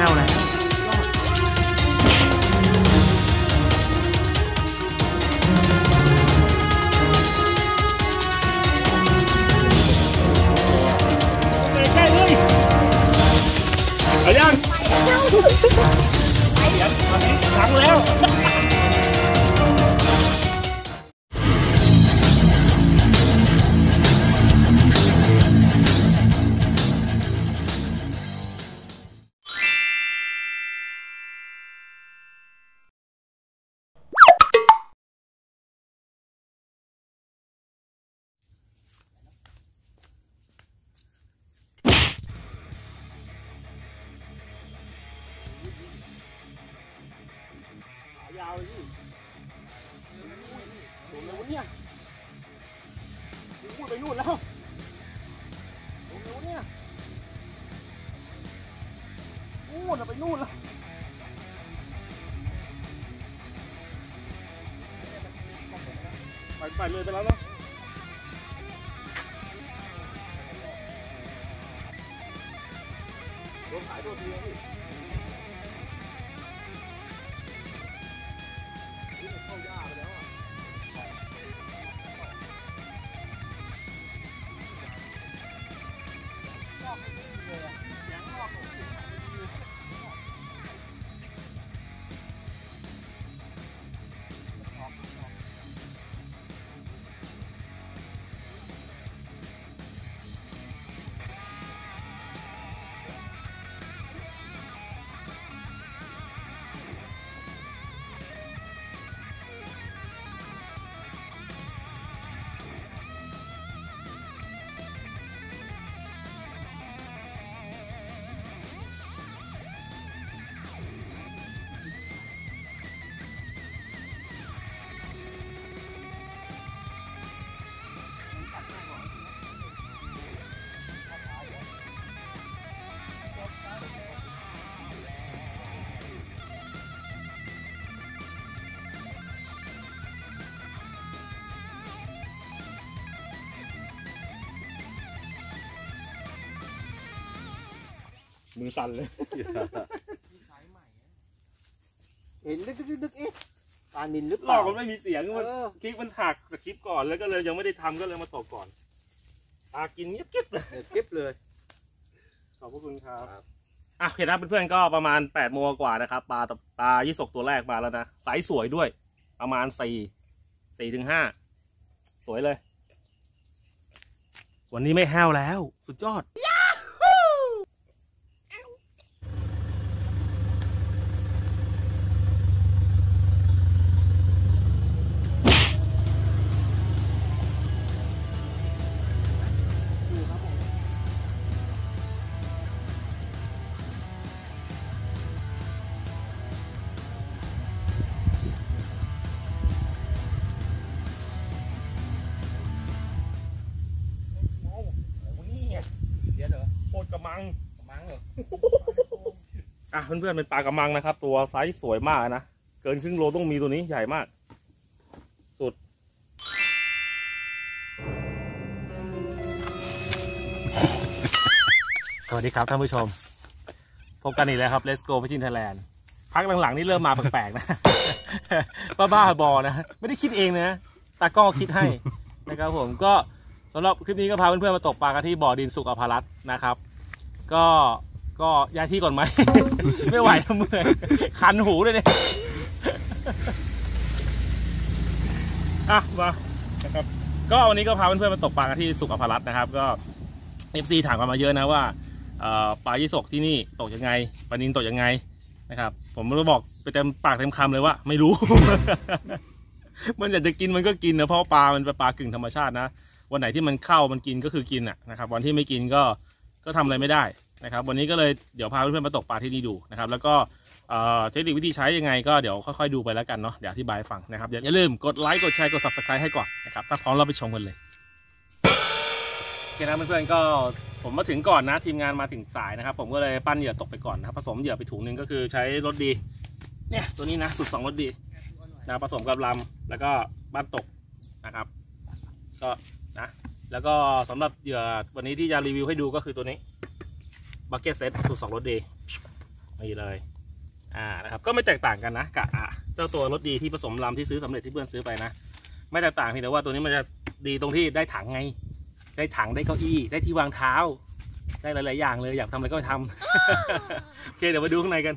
วแล้วใกล้เลยเอายังเดี๋ยวตอนนี้หลังแล้วยาวเลยโดนแล้วเนี่ยพูดไปนู่นแล้วโดนแล้วเนี่ยพูดไปนู่นแล้วไปเลยไปแล้วเนาะโดนขายตัวทีพี่เข้ายากไปแล้วอ่ะชอบไม่ดีเลยอ่ะยังชอบผมมือสั่นเลยเห็นดึกเอ๊ะปลานิลหรือเปล่ามันไม่มีเสียงมันคลิปมันหักจากคลิปก่อนแล้วก็เลยยังไม่ได้ทำก็เลยมาตกก่อนปลากินเงียบเก็บเลยเก็บเลยขอบคุณครับอ่ะโอเคนะเพื่อนๆก็ประมาณ8 โมงกว่านะครับปลายี่สกตัวแรกมาแล้วนะไซส์สวยด้วยประมาณ4 ถึง 5สวยเลยวันนี้ไม่แห้วแล้วสุดยอดโคตรกระมังเหรออ่ะเพื่อนๆเป็นปลากระมังนะครับตัวไซส์สวยมากนะเกินครึ่งโลต้องมีตัวนี้ใหญ่มากสุดสวัสดีครับท่านผู้ชมพบกันอีกแล้วครับ Let's Go Fishing Thailand พักหลังๆนี่เริ่มมาแปลกๆนะบ้าๆบอนะไม่ได้คิดเองนะตากล้องคิดให้นะครับผมก็สำหรับคลิปนี้ก็พาเพื่อนๆมาตกปลากันที่บ่อดินสุขอภารัตน์นะครับก็ย้ายที่ก่อนไหม ไม่ไหวทำเมื่อยคันหูเลยเนี่ยอ่ะมานะครับก็วันนี้ก็พาเพื่อนๆมาตกปลากันที่สุขอภารัตน์นะครับก็ FC ถามกันมาเยอะนะว่าปลายี่สกที่นี่ตกยังไงปลานิลตกยังไงนะครับผมก็บอกไปเต็มปากเต็มคำเลยว่าไม่รู้ มันอยากจะกินมันก็กินนะเพราะปลามันเป็นปลากึ่งธรรมชาตินะวันไหนที่มันเข้ามันกินก็คือกินอ่ะนะครับวันที่ไม่กินก็ทำอะไรไม่ได้นะครับวันนี้ก็เลยเดี๋ยวพาเพื่อนๆมาตกปลาที่นี่ดูนะครับแล้วก็เทคนิควิธีใช้ยังไงก็เดี๋ยวค่อยๆดูไปแล้วกันเนาะเดี๋ยวอธิบายฟังนะครับอย่าลืมกดไลค์กดแชร์กด Subscribe ให้ก่อนนะครับถ้าพร้อมเราไปชมกันเลยโอเคนะเพื่อนๆก็ผมมาถึงก่อนนะทีมงานมาถึงสายนะครับผมก็เลยปั้นเหยื่อตกไปก่อนนะครับผสมเหยื่อไปถุงนึงก็คือใช้รสดีเนี่ยตัวนี้นะสุด2รสดีนะผสมกับลำแล้วก็บ้านตกนะครับก็นะแล้วก็สำหรับเหยื่อวันนี้ที่จะรีวิวให้ดูก็คือตัวนี้บักเก็ตเซตสูตร2รสดีนี่เลยนะครับก็ไม่แตกต่างกันนะกับเจ้าตัวรถดีที่ผสมลำที่ซื้อสำเร็จที่เพื่อนซื้อไปนะไม่แตกต่างเพียงแต่ว่าตัวนี้มันจะดีตรงที่ได้ถังไงได้ถังได้เก้าอี้ได้ที่วางเท้าได้หลายๆอย่างเลยอยากทำอะไรก็ไปทำ โอเคเดี๋ยวมาดูข้างในกัน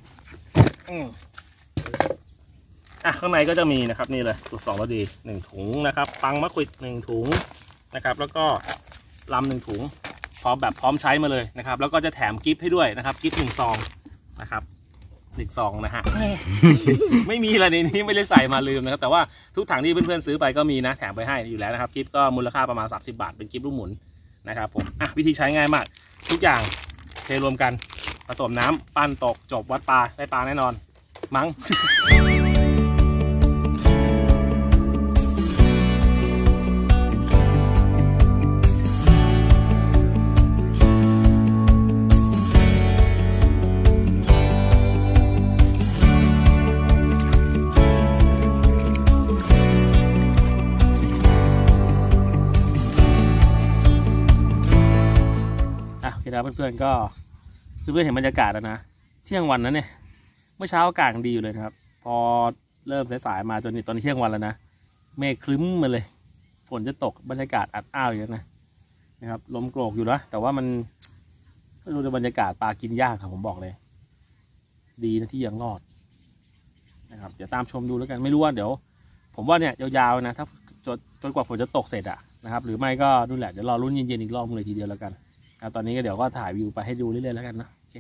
ข้างในก็จะมีนะครับนี่เลยสูตร2รสดี1ถุงนะครับปังมะขวิด1ถุงนะครับแล้วก็ลำ1ถุงพร้อมใช้มาเลยนะครับแล้วก็จะแถมกิฟต์ให้ด้วยนะครับกิฟต์1 ซองนะครับ1 ซองนะฮะ ไม่มีอะไรในนี้ไม่ได้ใส่มาลืมนะครับแต่ว่าทุกถังที่เพื่อนๆซื้อไปก็มีนะแถมไปให้อยู่แล้วนะครับกิฟต์ก็มูลค่าประมาณ30 บาทเป็นกิฟต์ลูกหมุนนะครับผมวิธีใช้ง่ายมากทุกอย่างเทรวมกันผสมน้ำปั้นตกจบวัดปลาได้ปลาแน่นอนมั้ง ครับเพื่อนๆก็เพื่อนๆเห็นบรรยากาศแล้วนะเที่ยงวันนั้นเนี่ยเมื่อเช้าอากาศดีอยู่เลยนะครับพอเริ่มสายๆมาจนตอนนี้เที่ยงวันแล้วนะเมฆครึ้มมาเลยฝนจะตกบรรยากาศอัดอ้าวอย่างนั้นนะครับลมโกรกอยู่นะแต่ว่ามันไม่รู้ในบรรยากาศปลากินยากครับผมบอกเลยดีนะที่ยังรอดนะครับเดี๋ยวตามชมดูแล้วกันไม่รู้ว่าเดี๋ยวผมว่าเนี่ยยาวๆนะถ้าจนกว่าฝนจะตกเสร็จนะครับหรือไม่ก็นู่นแหละเดี๋ยวรอรุ่นเย็นๆอีกรอบเลยทีเดียวแล้วกันตอนนี้ก็เดี๋ยวก็ถ่ายวิวไปให้ดูเรื่อยๆแล้วกันนะโอเค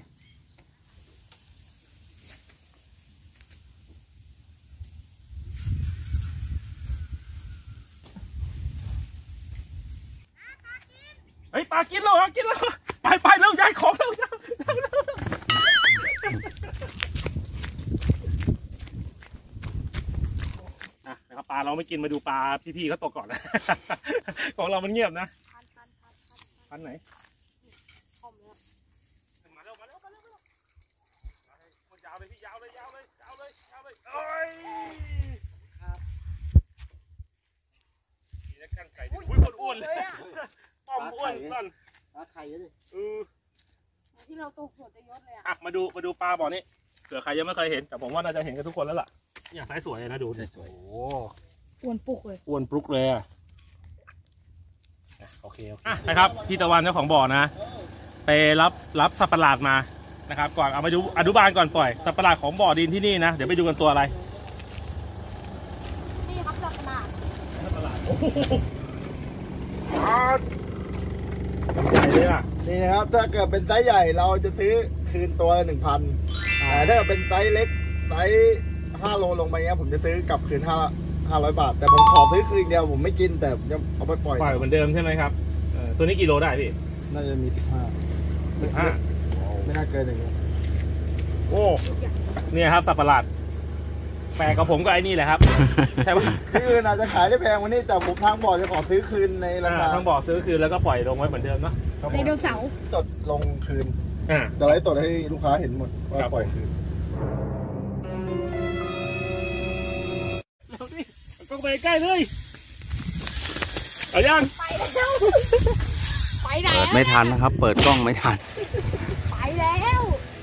เฮ้ยปลากินแล้วกินแล้วไปเร็วย้ายของเร็วนะครับปลาเราไม่กินมาดูปลาพี่ๆเขาตกก่อนนะ ของเรามันเงียบนะพันไหนยาวเลยพี่ยาวเลยโอ้ยครับนี่นะกันไก่อุ้ยคนอ้วนเลยป้อมอ้วนนั่นไข่เลยที่เราตกสวนจะยศเลยมาดูปลาบ่อนี้เผื่อใครยังไม่เคยเห็นแต่ผมว่าน่าจะเห็นกันทุกคนแล้วล่ะอย่างไซส์สวยเลยนะดูสวยโอ้อ้วนปลุกเลยโอเคนะครับพี่ตะวันเจ้าของบ่อนะไปรับสัตว์ประหลาดมานะครับก่อนเอามาดูอนุบาลก่อนปล่อยสัตว์ประหลาดของบ่อดินที่นี่นะเดี๋ยวไปดูกันตัวอะไรนี่ครับสัตว์ประหลาดโอ้โหใหญ่เลยนี่นะครับถ้าเกิดเป็นไซส์ใหญ่เราจะซื้อคืนตัวละ 1,000 แต่ถ้าเป็นไซส์เล็กไซส์5 โลลงไปเงี้ยผมจะซื้อกลับคืน500 บาทแต่ผมขอซื้อคืนเดียวผมไม่กินแต่จะเอาไปปล่อยเหมือนเดิมใช่ไหมครับตัวนี้กี่โลได้พี่น่าจะมี15ไม่น่าเกินอย่างเงี้ยโอ้เนี่ยครับสัตว์ประหลาดแปลกกับผมก็ไอ้นี่แหละครับใช่ป่ะที่อื่นอาจจะขายได้แพงกว่านี้แต่ผมทางบ่อจะขอซื้อคืนในราคาทางบ่อซื้อคืนแล้วก็ปล่อยลงไว้เหมือนเดิมเนาะไดโนเสาร์ตดลงคืนจะไล่ตดให้ลูกค้าเห็นหมดว่าปล่อยคืนแล้วนี่ก็ไปใกล้เลยเอายังไปแล้วไปไหนเปิดไม่ทันนะครับเปิดกล้องไม่ทันไปแล้ว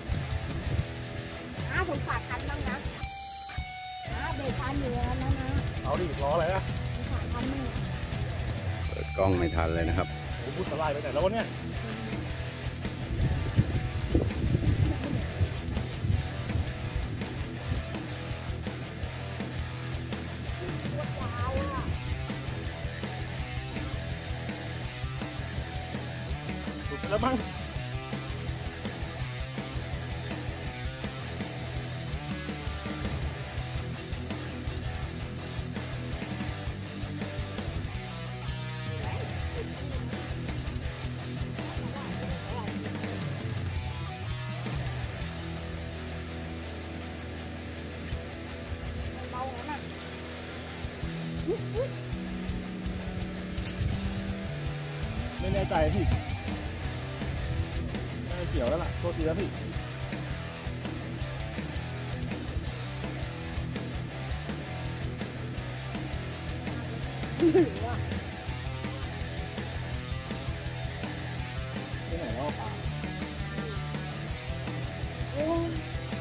ผมฝากคันบ้างนะเบรกคันอยู่แล้วนะเอาดิล้ออะไรอะฝากคันบ้างเปิดกล้องไม่ทันเลยนะครับโอ้พูดสไลด์ไปไหนแล้ววะเนี่ยแล้วมั้งไม่แน่ใจพี่เกี่ยวแล้วล่ะโทษทีแล้วพี่ที่ไหนว่าปลา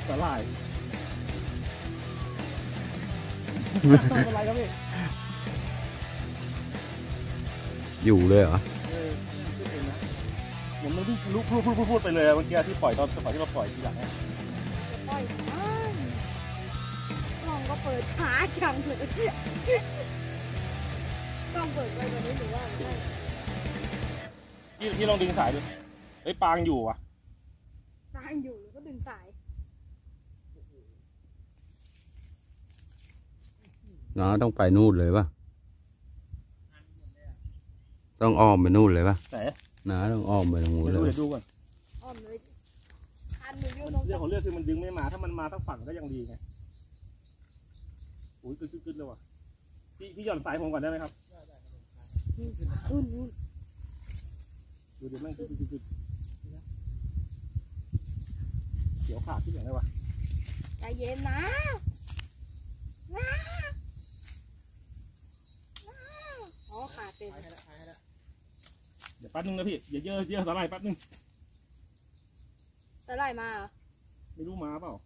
สาหร่ายอะไรครับพี่อยู่เลยเหรอเหมือนมันที่ลุกพูดไปเลยเมื่อกี้ที่ปล่อยตอนที่เราปล่อยทีหลังเนี่ยจะปล่อยมันกล้องก็เปิดช้าจังเลยกล้องเปิดไว้วันนี้หรือว่าไม่พี่ลองดึงสายดูเฮ้ยปางอยู่อ่ะตายอยู่แล้วก็ดึงสายน้าต้องไปนู่นเลยป่ะ ต้องอ้อมไปนู่นเลยป่ะไหนน้าต้องอ้อมไปตรงนู้นเลยเดี๋ยวดูก่อนอ้อมเลยคันหนูอยู่ตรงเรื่องของเรื่องคือมันดึงไม่มาถ้ามันมาทั้งฝั่งก็ยังดีไงอุ้ยกึดเลยว่ะพี่หย่อนสายผมก่อนได้ไหมครับขึ้นดูเดี๋ยวแม่งกึดเดี๋ยวขาดที่อย่างไรวะใจเย็นนะอ๋อขาดเต็มเดี๋ยวแป๊บนึงนะพี่เดี๋ยวเยอะสาหร่ายแป๊บนึงสไลด์มาเหรอไม่รู้มาเปล่า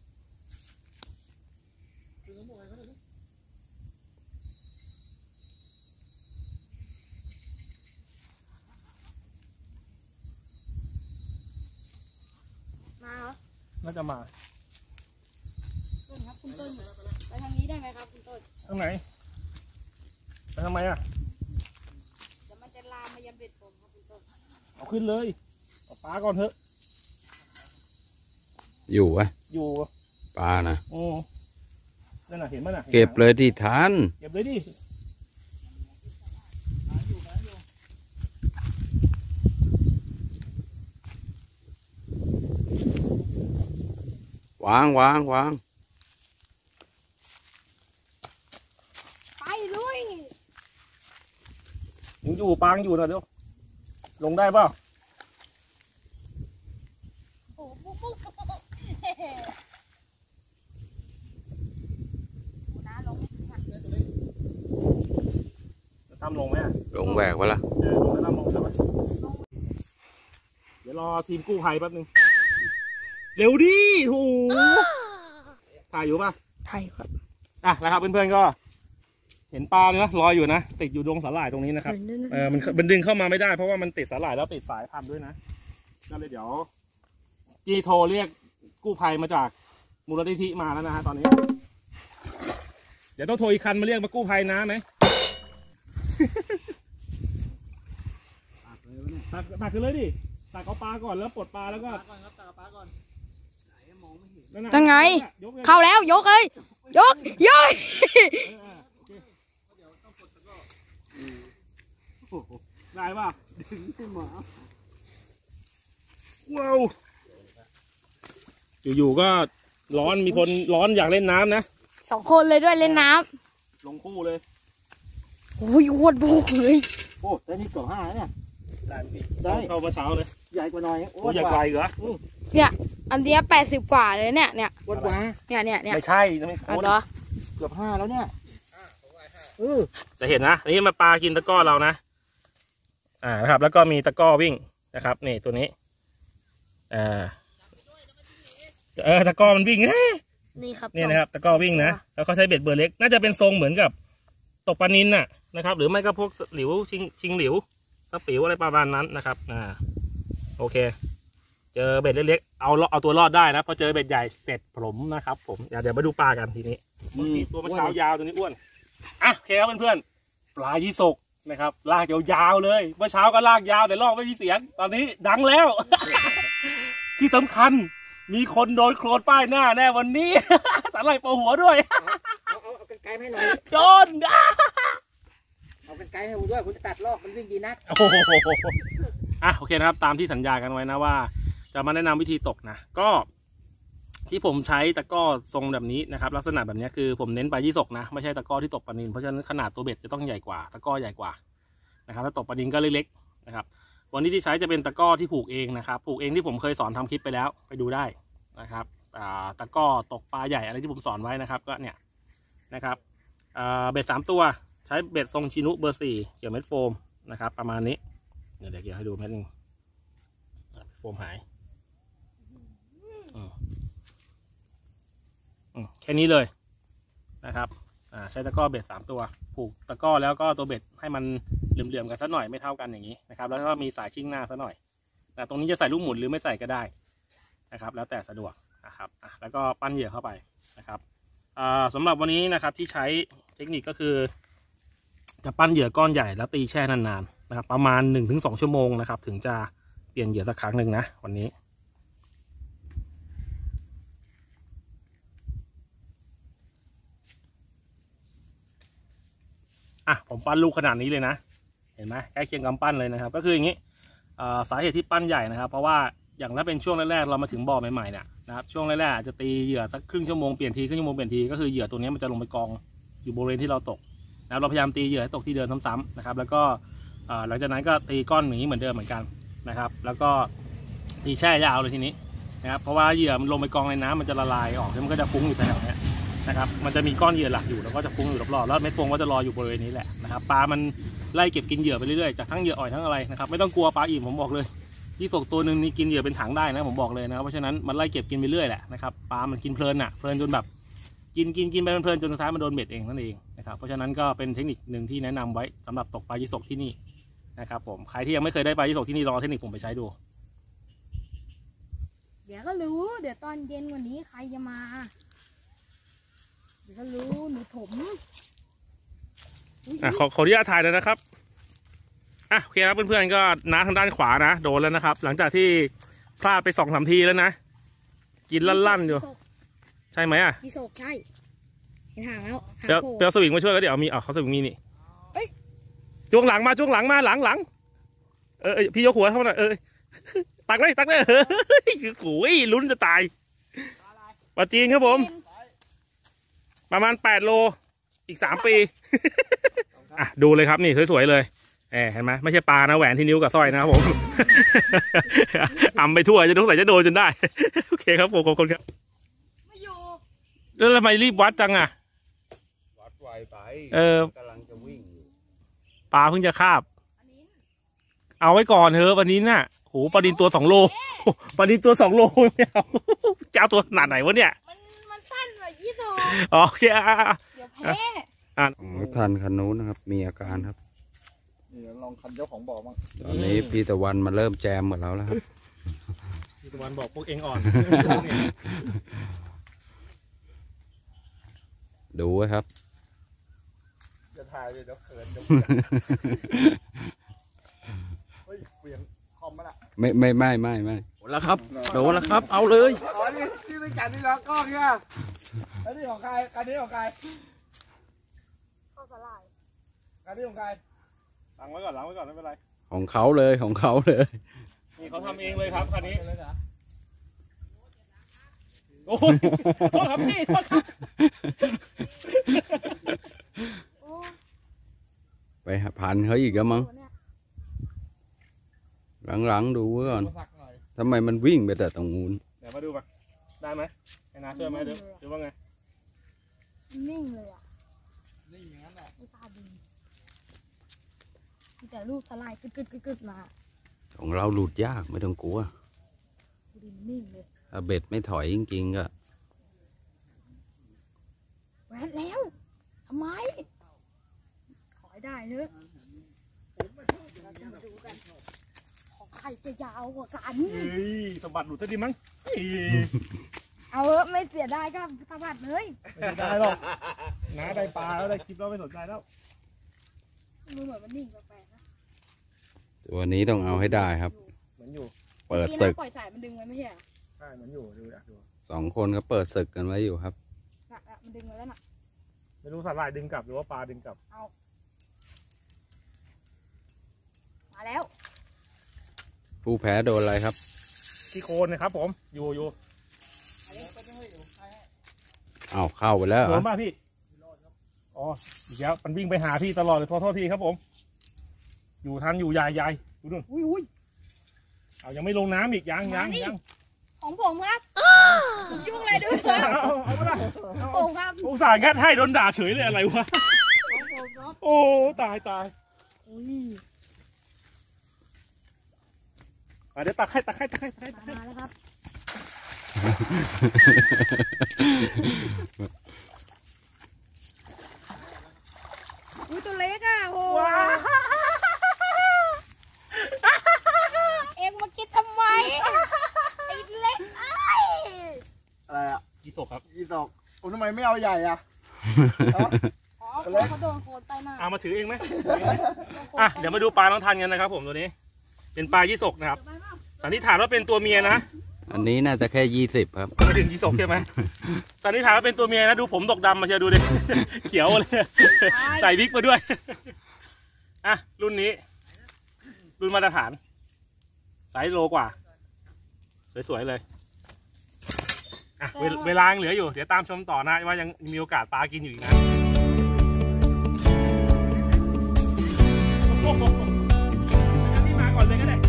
มาเหรอน่าจะมาต้นครับคุณต้นไปทางนี้ได้ไหมครับคุณต้นข้างไหนไปทำไมอ่ะเดี๋ยวมันจะลามมายันเบ็ดผมครับคุณต้นเอาขึ้นเลยเอาปลาก่อนเถอะอยู่วะอยู่ปลานะโอ้นั่นน่ะเห็นมั้ยน่ะเก็บเลยที่ทันเก็บเลยดิวางไปลุยยังอยู่ปางอยู่นะเดี๋ยวลงได้เปล่าโอ้ปุ๊บน้าลงจะตั้มลงไหมอ่ะลงแหวกวะล่ะลงแล้วตั้มลงใช่ไหมเดี๋ยวรอทีมกู้ภัยแป๊บนึงเร็วดิโหถ่ายอยู่ป่ะใช่ครับอ่ะนะครับเพื่อนๆก็ เห็นปลาเลยนะลอยอยู่นะติดอยู่ดงสาหร่ายตรงนี้นะครับมันดึงเข้ามาไม่ได้เพราะว่ามันติดสาหร่ายแล้วติดสายพันด้วยนะก็เลยเดี๋ยวจีโทรเรียกกู้ภัยมาจากมูลนิธิมาแล้วนะฮะตอนนี้ เดี๋ยวต้องโทรอีกคันมาเรียกมากู้ภัยนะไหมตักกันเลยดิตักเอาปลาก่อนแล้วปลดปลาแล้วก็ยังไง เข้าแล้วยกเลยยกได้ป่ะดึงขึ้นมาว้าวอยู่ๆก็ร้อนมีคนร้อนอยากเล่นน้ำนะ 2 คนเลยด้วยเล่นน้ลงคู่เลยำโอ้ยโคตรบุกเลยโอ้แต่นี่เกือบ5เนี่ยได้พี่ได้เข้ามาเช้าเลยใหญ่กว่าหน่อยโอ้ใหญ่กว่าอีกเหรอเนี่ยอันเนี้ย80 กว่าเลยเนี่ยอ้วนกว่าเนี่ยไม่ใช่ไม่อันโค้ดเหรอเกือบ5แล้วเนี่ยจะเห็นนะอันนี้มาปลากินตะกร้อเรานะนะครับ แล้วก็มีตะกร้อวิ่งนะครับนี่ตัวนี้ตะกร้อมันวิ่งนี่ครับนี่นะครับตะกร้อวิ่งนะแล้วเขาใช้เบ็ดเบอร์เล็กน่าจะเป็นทรงเหมือนกับตกปลานิลน่ะนะครับ หรือไม่ก็พวกหลิวชิงหลิวตะปิ๋วอะไรประมาณนั้นนะครับโอเค เจอเบ็ดเล็กๆเอาตัวรอดได้นะพอเจอเบ็ดใหญ่เสร็จผมนะครับผมเดี๋ยวมาดูปลากันทีนี้ตัวมันเช้ายาวตัวนี้อ้วนอ่ะโอเคครับเพื่อนๆปลายี่สกนะครับลากยาวๆเลยเมื่อเช้าก็ลากยาวแต่ลอกไม่มีเสียงตอนนี้ดังแล้ว ที่สำคัญมีคนโดนโคลนป้ายหน้าแน่วันนี้ สาหร่ายโปหัวด้วยเอากันไกลให้หน่อยโดนเอากันไกลให้ผมด้วยผมจะตัดลอกมันวิ่งดีนักโอ้โหโอเคนะครับตามที่สัญญากันไว้นะว่า จะมาแนะนำวิธีตกนะก็ที่ผมใช้ตะกร้อทรงแบบนี้นะครับลักษณะแบบนี้คือผมเน้นปลายี่สกนะไม่ใช่ตะกร้อที่ตกปลานิลเพราะฉะนั้นขนาดตัวเบ็ดจะต้องใหญ่กว่าตะกร้อใหญ่กว่านะครับถ้าตกปลานิลก็เล็กๆนะครับวันนี้ที่ใช้จะเป็นตะกร้อที่ผูกเองนะครับผูกเองที่ผมเคยสอนทำคลิปไปแล้วไปดูได้นะครับตะกร้อตกปลาใหญ่อะไรที่ผมสอนไว้นะครับก็เนี่ยนะครับเบ็ด3 ตัวใช้เบ็ดทรงชินุเบอร์ 4เกี่ยวเม็ดโฟมนะครับประมาณนี้เดี๋ยวเกี่ยวให้ดูเม็ดนึงโฟมหายแค่นี้เลยนะครับใช้ตะกร้อเบ็ด3ตัวผูกตะกร้อแล้วก็ตัวเบ็ดให้มันเหลื่อมๆกันสักหน่อยไม่เท่ากันอย่างนี้นะครับแล้วก็มีสายชิ่งหน้าสักหน่อยตรงนี้จะใส่ลูกหมุนหรือไม่ใส่ก็ได้นะครับแล้วแต่สะดวกนะครับแล้วก็ปั้นเหยื่อเข้าไปนะครับสำหรับวันนี้นะครับที่ใช้เทคนิคก็คือจะปั้นเหยื่อก้อนใหญ่แล้วตีแช่นานๆนะครับประมาณ 1-2 ชั่วโมงนะครับถึงจะเปลี่ยนเหยื่อสักครั้งหนึ่งนะวันนี้ผมปั้นลูกขนาดนี้เลยนะเห็นไหมใกล้เคียงกำปั้นเลยนะครับก็คืออย่างนี้สาเหตุที่ปั้นใหญ่นะครับเพราะว่าอย่างถ้าเป็นช่วงแรกๆเรามาถึงบ่อใหม่ๆเนี่ยนะครับช่วงแรกๆอาจจะตีเหยื่อสักครึ่งชั่วโมงเปลี่ยนทีครึ่งชั่วโมงเปลี่ยนทีก็คือเหยื่อตัวนี้มันจะลงไปกองอยู่บริเวณที่เราตกนะเราพยายามตีเหยื่อให้ตกที่เดิมซ้ำๆนะครับแล้วก็หลังจากนั้นก็ตีก้อนอย่างนี้เหมือนเดิมเหมือนกันนะครับแล้วก็ตีแช่ยาวเลยทีนี้นะครับเพราะว่าเหยื่อมันลงไปกองในน้ำมันจะละลายออกแล้วมันก็จะฟุ้งอยู่แถวๆนี้นะครับมันจะมีก้อนเหยื่อหลักอยู่แล้วก็จะฟุ้งอยู่รอบๆแล้วเม็ดโฟมก็จะลอยอยู่บริเวณนี้แหละนะครับปลามันไล่เก็บกินเหยื่อไปเรื่อยๆจากทั้งเหยื่ออ่อยทั้งอะไรนะครับไม่ต้องกลัวปลาอิ่มผมบอกเลยยี่สกตัวหนึ่งนี่กินเหยื่อเป็นถังได้นะผมบอกเลยนะครับเพราะฉะนั้นมันไล่เก็บกินไปเรื่อยแหละนะครับปลามันกินเพลินเพลินจนแบบกินไปเพลินจนสุดท้ายมันโดนเบ็ดเองนั่นเองนะครับเพราะฉะนั้นก็เป็นเทคนิคหนึ่งที่แนะนำไว้สำหรับตกปลายี่สกที่นี่นะครับผมใครที่ยังไม่เคยได้ปลายี่สกที่นี่ลองเทคนิคผมไปใช้ดูเดี๋ยวก็รู้เดี๋ยวตอนเย็นวันนี้ใครจะมาเดี๋ยวก็รู้หนูถมขออนุญาตถ่ายเลยนะครับโอเคครับเพื่อนๆก็น้าทางด้านขวานะโดนแล้วนะครับหลังจากที่พลาดไป2-3 ทีแล้วนะกินลั่นๆอยู่ใช่ไหมยี่สกใช่เห็นห่างแล้วเดี๋ยวสวิงมาช่วยก็เดี๋ยวมีเขาสวิงมีนี่จ้วงหลังมาหลังพี่ยกหัวเข้ามาตักเลยคือโอ้ยลุ้นจะตายปลาจีนครับผมประมาณ8 โลอีก3 ปีดูเลยครับนี่สวยๆเลยเห็นไหมไม่ใช่ปลานะแหวนที่นิ้วกับสร้อยนะครับผมไปทั่วจะต้องใส่จะโดนจนได้โอเคครับผมขอบคุณครับไม่อยู่แล้วทำไมรีบวัดจังวัดไวไปกำลังจะวิ่งปลาเพิ่งจะคาบเอาไว้ก่อนเถอะวันนี้น่ะโหปลาดินตัว2 โลปลาดินตัว2 โลเนี่ยจะเอาตัวขนาดไหนวะเนี่ยมันสั้นกว่ายี่สกโอเคเดี๋ยวแพ้ท่านคันนู้นนะครับมีอาการครับลองคันเจ้าของบ่อบ้างตอนนี้พี่ตะวันมาเริ่มแจมหมดแล้วครับพี่ตะวันบอกพวกเองอ่อนดูไว้ครับจะถ่ายเลยเดี๋ยวเขินเฮ้ยเปลี่ยนคอมมาละไม่โดนแล้วครับเอาเลยนี่เป็นการที่ล้อกล้องเนี่ยแล้วนี่ของใครการนี้ของใครข้าวสลายการนี้ของใครล้างไว้ก่อนไม่เป็นไรของเขาเลยนี่เขาทำเองเลยครับคันนี้โอ้ยโทษครับพี่โทษครับไปพันเขาอีกแล้วมั้งหลังดูไว้ก่อนทำไมมันวิ่งไปแต่ตรงนู้นเดี๋ยวมาดูป่ะได้ไหมให้น้าช่วยไหมเดี๋ยวว่าไงนิ่งเลยนิ่งอย่างนั้นแหละไม่ตาดีแต่ลูกสไลด์กึดมาของเราหลุดยากไม่ต้องกลัวนิ่งเลยถ้าเบ็ดไม่ถอยจริงๆก็แหวนแล้วทำไมขอให้ได้เนอะเราจะมาดูกันของใครจะยาวกว่ากันสมบัติหลุดจะดีมั้งเอาไม่เสียได้ก็สมบัติเลยไม่ได้หรอกน้าได้ปลาแล้วได้คลิปแล้วไม่สนใจแล้วมือเหมือนมันนิ่งแปลกๆนะตัวนี้ต้องเอาให้ได้ครับเหมือนอยู่เปิดศึกปล่อยสายมันดึงไว้ไม่ใช่ใช่เหมือนอยู่ดูอยากดู 2 คนก็เปิดศึกกันไว้อยู่ครับมันดึงไว้แล้วน่ะไม่รู้สาหร่ายดึงกลับหรือว่าปลาดึงกลับเอามาแล้วผู้แพ้โดนอะไรครับที่โคนนะครับผมอยู่เข้าไปแล้วโดนมากพี่อ๋ออีกแล้วมันวิ่งไปหาพี่ตลอดเลยโทษทีครับผมอยู่ทันอยู่ยายดูนู่นอุ้ยเอายังไม่ลงน้ำอีกยังของผมครับผมยุ่งอะไรด้วยเอาไม่ได้ผมครับอุตส่าห์งัดให้โดนด่าเฉยเลยอะไรวะโอ้ตายเดี๋ยวตักให้มาแล้วครับอุ้ยตัวเล็กอ่ะโหเอ็งมากินทำไมไอ้เล็กอะไรอ่ะยี่สกครับยี่สกโอ้ทำไมไม่เอาใหญ่อ่ะอ๋อเขาโดนโคนไปมากเอามาถือเองไหมอ่ะเดี๋ยวมาดูปลาน้องทันกันนะครับผมตัวนี้เป็นปลายี่สกนะครับสันนิษฐานว่าเป็นตัวเมียนะอันนี้น่าจะแค่20 ครับไม่ถึงยี่สกใช่ไหมสันนิษฐานว่าเป็นตัวเมียนะดูผมดกดำมาเชียวดูดิ เขียวเลยใส่วิกมาด้วยอ่ะรุ่นนี้รุ่นมาตรฐานไซส์โลกว่าสวยๆเลยอ่ะเวลายังเหลืออยู่เดี๋ยวตามชมต่อนะว่ายังมีโอกาสปลากินอยู่อีกนะนี่มาก่อนเลยก็ได้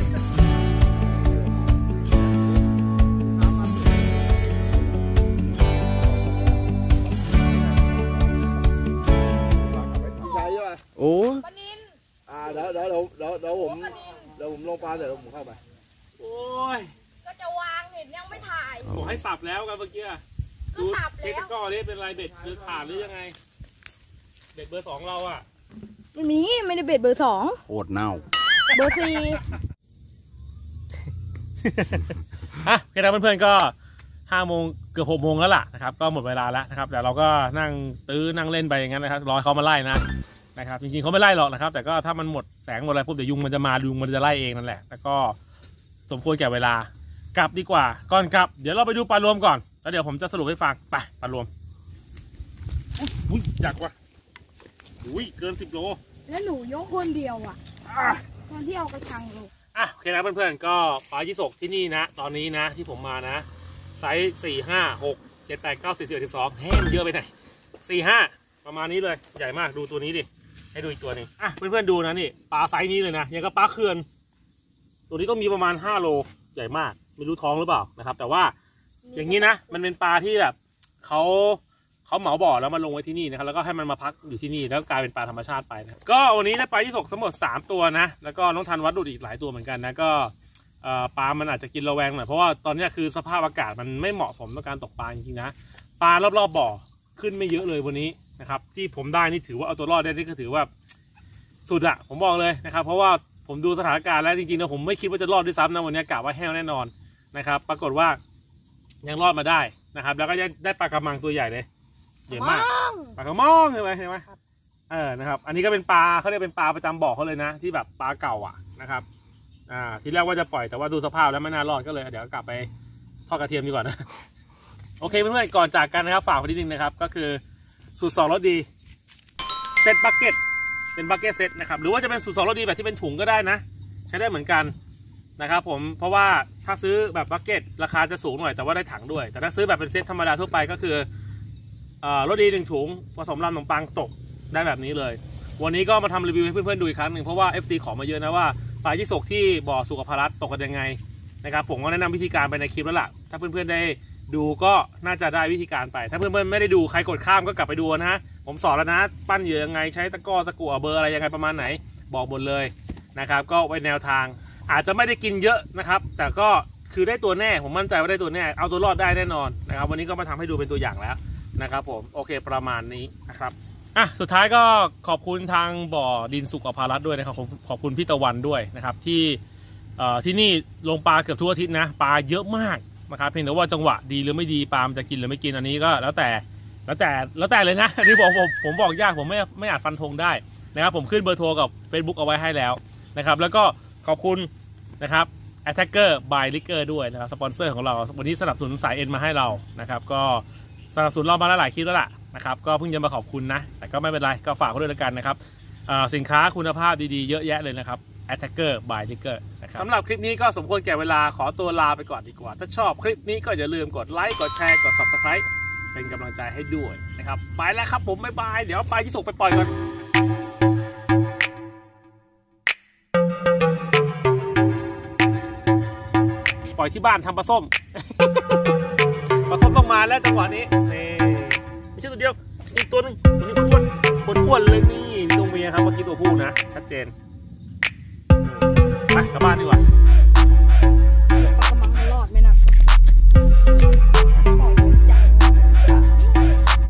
โอ้ปลานินเดี๋ยวผมลงปลาเสร็จแล้วผมเข้าไปโอ้ยก็จะวางเห็นยังไม่ถ่ายบอกให้สับแล้วกันเมื่อกี้ดูก็สับแล้วเช็คตะกร้อนี่เป็นไรเบ็ดหรือขาดหรือยังไงเบ็ดเบอร์ 2เราอ่ะไม่ได้เบ็ดเบอร์โคตรเน่า 2เบอร์อ่ะโอเคนะเพื่อนๆก็5 โมงเกือบ6 โมงแล้วล่ะนะครับก็หมดเวลาแล้วนะครับแต่เราก็นั่งนั่งเล่นไปอย่างนั้นนะครับรอเขามาไล่นะครับจริงๆเขาไม่ไล่หรอกนะครับแต่ก็ถ้ามันหมดแสงหมดอะไรปุ๊บเดี๋ยวยุงมันจะมายุงมันจะไล่เองนั่นแหละแล้วก็สมควรแก่เวลากลับดีกว่าก่อนกลับเดี๋ยวเราไปดูปลารวมก่อนแล้วเดี๋ยวผมจะสรุปให้ฟังไปปลารวมอุ้ยอยากว่ะอุ้ยเกิน10 โล 2แล้วหนูยกคนเดียวอ่ะตอนที่เอากระชังลงอ่ะโอเคนะเพื่อนๆก็ปลายี่สกที่นี่นะตอนนี้นะที่ผมมานะไซส์4 5 6 7 8 9 10 11 12แห้งเยอะไปไหน4 5ประมาณนี้เลยใหญ่มากดูตัวนี้ดิให้ดูอีกตัวหนึ่งอ่ะเพื่อนๆดูนะนี่ปลาไซส์นี้เลยนะยังก็ปลาเขื่อนตัวนี้ก็มีประมาณ5 โลใหญ่มากไม่รู้ท้องหรือเปล่านะครับแต่ว่าอย่างนี้นะมันเป็นปลาที่แบบเขาเหมาบ่อแล้วมาลงไว้ที่นี่นะครับแล้วก็ให้มันมาพักอยู่ที่นี่แล้วกลายเป็นปลาธรรมชาติไปนะก็วันนี้ได้ปลายี่สกทั้งหมด3 ตัวนะแล้วก็น้องทันวัดดูอีกหลายตัวเหมือนกันนะก็ปลามันอาจจะกินระแวงหน่อยเพราะว่าตอนนี้คือสภาพอากาศมันไม่เหมาะสมต่อการตกปลาจริงๆนะปลารอบๆบ่อขึ้นไม่เยอะเลยวันนี้นะครับที่ผมได้นี่ถือว่าเอาตัวรอดได้นี่ก็ถือว่าสุดอะผมบอกเลยนะครับเพราะว่าผมดูสถานการณ์แล้วจริงๆนะผมไม่คิดว่าจะรอดด้วยซ้ำนะวันนี้กะว่าแห้วแน่นอนนะครับปรากฏว่ายังรอดมาได้นะครับแล้วก็ได้ปลากระมังตัวใหญ่เลยเยอะมากปลากระมังเห็นไหมนะครับอันนี้ก็เป็นปลาเขาเรียกเป็นปลาประจำบ่อเขาเลยนะที่แบบปลาเก่าอ่ะนะครับทีแรกว่าจะปล่อยแต่ว่าดูสภาพแล้วไม่น่ารอดก็เลยเดี๋ยวกลับไปทอดกระเทียมดีกว่านะโอเคเพื่อนๆก่อนจากกันนะครับฝากไว้นิดนึงนะครับก็คือสูตร2 รสดีเซตบักเก็ตเป็นบักเก็ตเซตนะครับหรือว่าจะเป็นสูตร2 รสดีแบบที่เป็นถุงก็ได้นะใช้ได้เหมือนกันนะครับผมเพราะว่าถ้าซื้อแบบบักเก็ตราคาจะสูงหน่อยแต่ว่าได้ถังด้วยแต่ถ้าซื้อแบบเป็นเซตธรรมดาทั่วไปก็คือรสดี1 ถุงผสมลำขนมปังตกได้แบบนี้เลยวันนี้ก็มาทำรีวิวให้เพื่อนๆดูอีกครั้งหนึ่งเพราะว่า FC ขอมาเยอะนะว่าปลายี่สกที่บ่อสุขภารัตตกกันยังไงนะครับผมก็แนะนำวิธีการไปในคลิปแล้วล่ะถ้าเพื่อนๆได้ดูก็น่าจะได้วิธีการไปถ้าเพื่อนๆไม่ได้ดูใครกดข้ามก็กลับไปดูนะฮะผมสอนแล้วนะปั้นเหยื่อยังไงใช้ตะกั่วเบอร์อะไรยังไงประมาณไหนบอกหมดเลยนะครับก็ไว้แนวทางอาจจะไม่ได้กินเยอะนะครับแต่ก็คือได้ตัวแน่ผมมั่นใจว่าได้ตัวแน่เอาตัวรอดได้แน่นอนนะครับวันนี้ก็มาทำให้ดูเป็นตัวอย่างแล้วนะครับผมโอเคประมาณนี้นะครับสุดท้ายก็ขอบคุณทางบ่อดินสุขภารัตด้วยนะครับขอบคุณพี่ตะวันด้วยนะครับที่นี่ลงปลาเกือบทุกอาทิตย์นะปลาเยอะมากนะครับเพียงแต่ว่าจังหวะดีหรือไม่ดีปลามันจะกินหรือไม่กินอันนี้ก็แล้วแต่เลยนะอันนี้ผมบอกยากผมไม่อาจฟันธงได้นะครับผมขึ้นเบอร์โทรกับ Facebook เอาไว้ให้แล้วนะครับแล้วก็ขอบคุณนะครับ Attacker by Liquor ด้วยนะครับสปอนเซอร์ของเราวันนี้สนับสนุนสายเอ็นมาให้เรานะครับก็สนับสนุนเรามาหลายคลิปแล้วล่ะนะครับก็เพิ่งจะมาขอบคุณนะแต่ก็ไม่เป็นไรก็ฝากด้วยแล้วกันนะครับสินค้าคุณภาพดีๆเยอะแยะเลยนะครับ Attacker by Liquor นะครับสำหรับคลิปนี้ก็สมควรแก่เวลาขอตัวลาไปก่อนดีกว่าถ้าชอบคลิปนี้ก็อย่าลืมกดไลค์กดแชร์กด Subscribe เป็นกำลังใจให้ด้วยนะครับไปแล้วครับผมบ๊ายบายเดี๋ยวปลายี่สกไปปล่อยก่อนปล่อยที่บ้านทำปลาส้ม ปลาส้มต้องมาแล้วจังหวะนี้นี่ไม่ใช่ตัวเดียวอีกตัวนึงตัวนี้อ้วนเลยนี่ตัวเมียครับเมื่อกี้ตัวผู้นะชัดเจนไปกลับบ้านดีกว่า